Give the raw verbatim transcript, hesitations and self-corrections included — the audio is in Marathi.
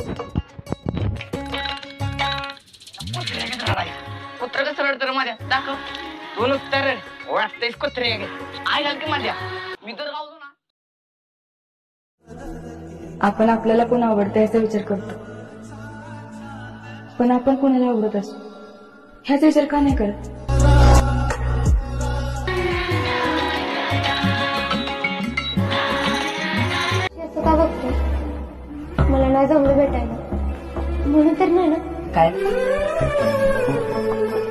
कुत्र कसं रडतं माझ्या दाखव दोन उत्तर वाटतेस कुत्रे आई घाल की माझ्या मी तर गावतो ना. आपण आपल्याला कोण आवडतं याचा विचार करतो, पण आपण कोणाला आवडत असतो ह्याचा विचार का नाही करत? असं का बघतो? मला नाही जमलं भेटायला म्हणून तर नाही ना. काय